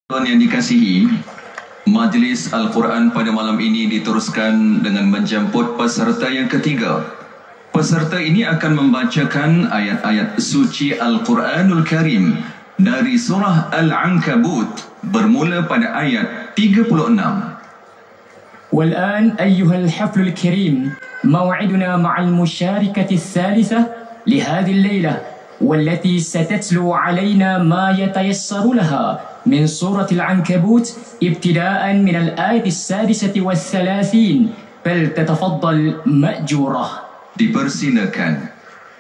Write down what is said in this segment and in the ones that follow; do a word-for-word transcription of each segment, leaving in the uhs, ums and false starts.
Tuan yang dikasihi, majlis Al-Quran pada malam ini diteruskan dengan menjemput peserta yang ketiga. Peserta ini akan membacakan ayat-ayat suci Al-Quranul Karim dari surah Al-Ankabut bermula pada ayat tiga puluh enam. والآن أيها الحفل الكريم موعدنا مع المشاركة الثالثة لهذه الليلة، والتي ستتلو علينا ما يتيسر لها من سورة العنكبوت ابتداء من الآية السادسة والثلاثين، فلتتفضل مأجورة. Dipersilakan.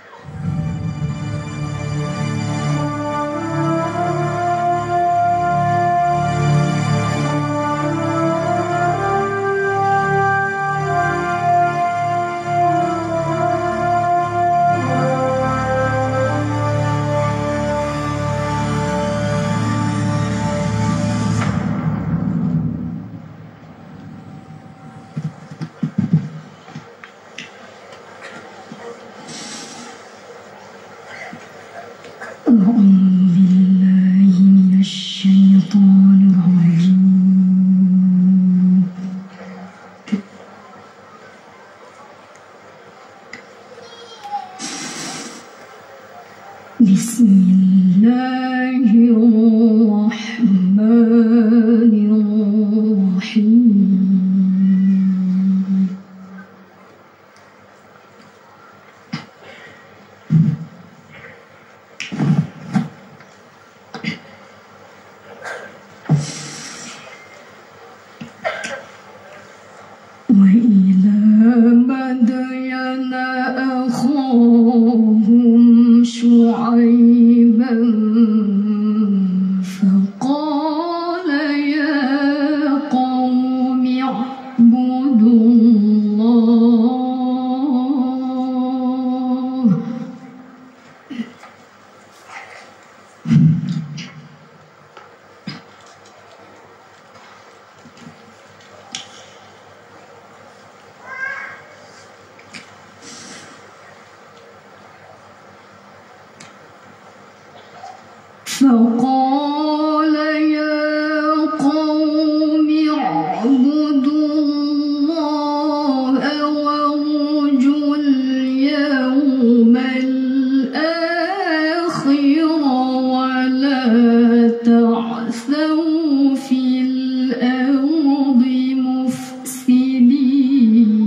فقال يا قوم اعبدوا الله وارجوا اليوم الآخر ولا تعثوا في الأرض مفسدين.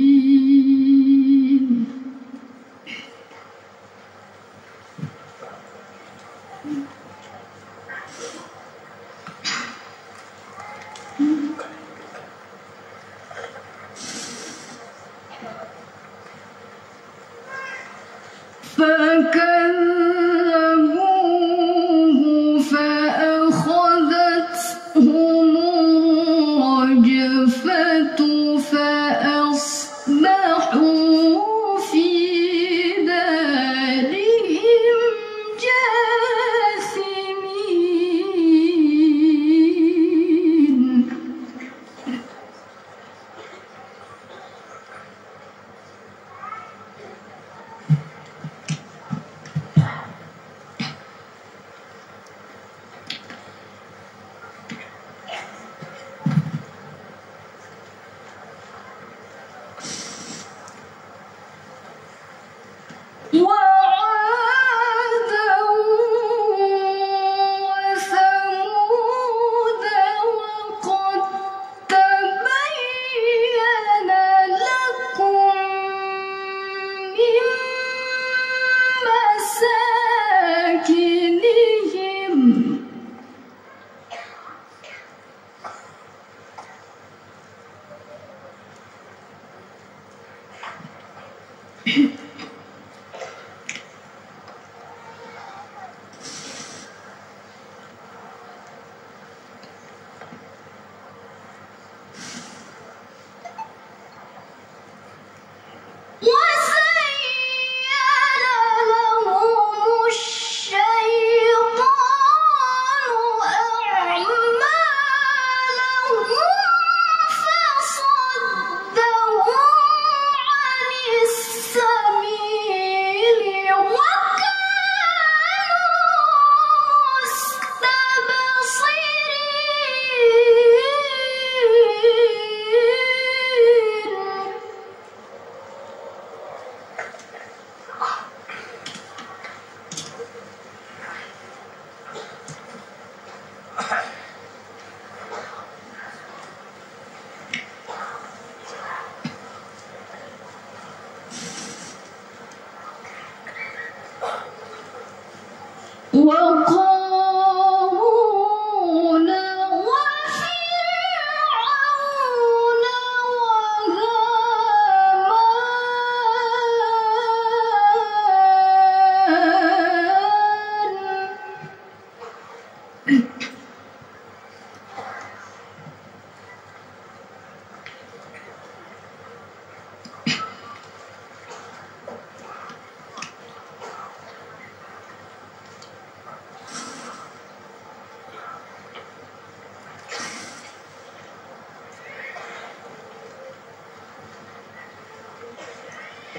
فكذبوه فأخذتهم الرجفة فأصبحوا في دارهم جاثمين.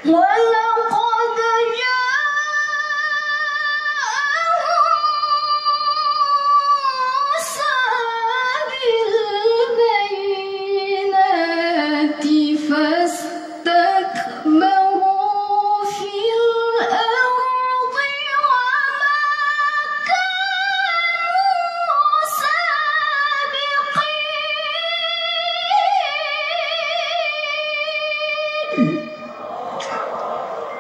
ولقد جاءهم موسى بالبينات فاستكبروا في الأرض وما كانوا سابقين.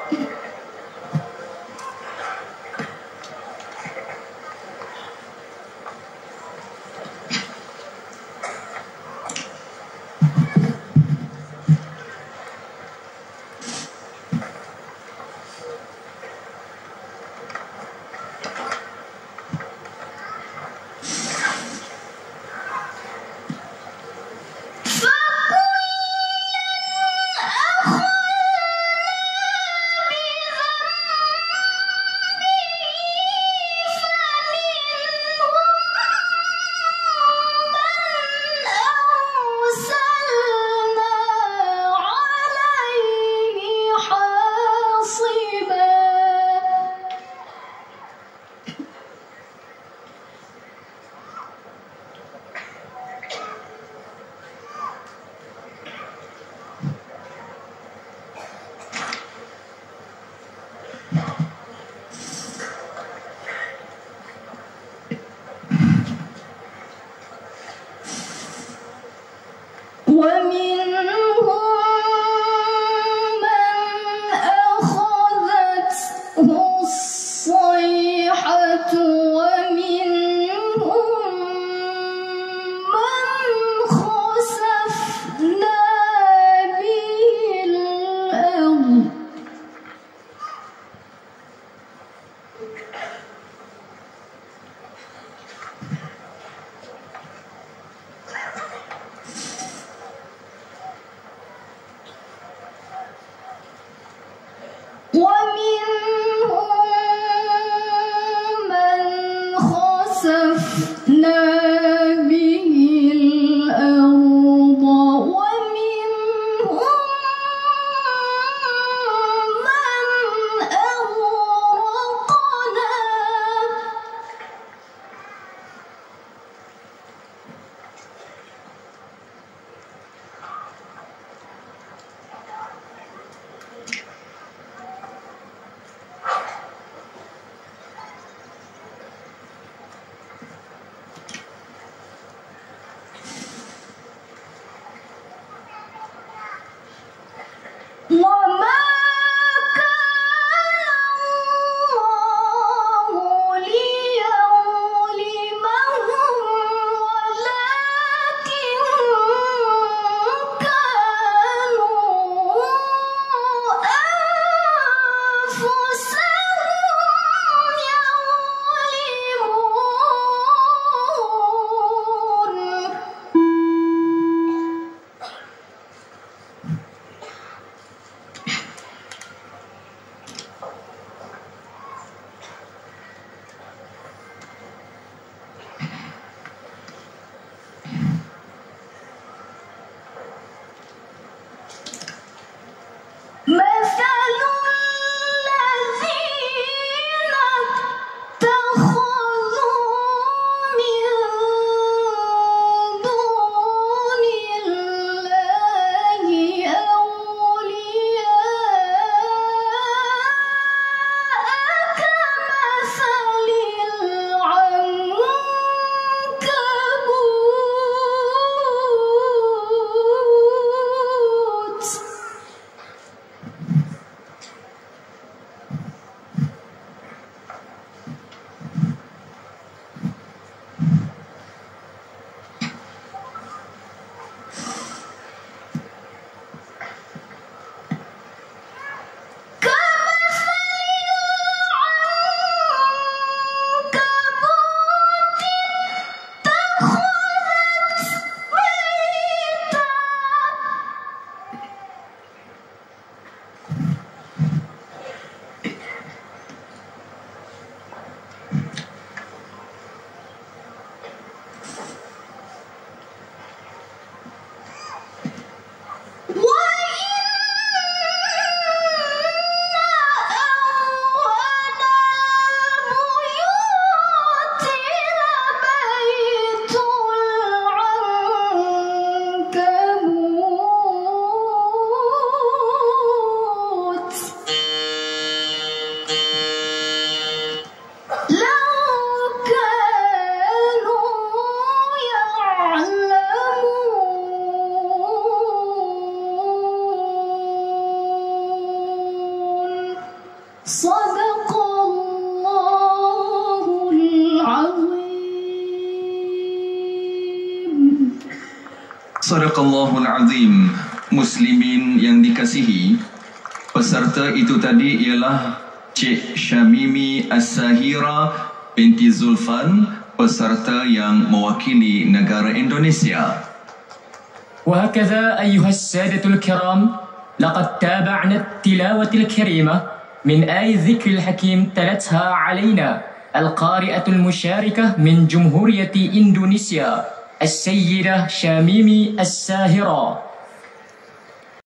Sadaqallahul Azim. Muslimin yang dikasihi, peserta itu tadi ialah Cik Syamimi As-Sahira binti Zulfan, peserta yang mewakili negara Indonesia. وهكذا أيها السادة الكرام، لقد تابعنا التلاوة الكريمة من آية الذكر الحكيم تلتها علينا القارئة المشاركة من جمهورية إندونيسيا السيدة شاميمي الساهرة.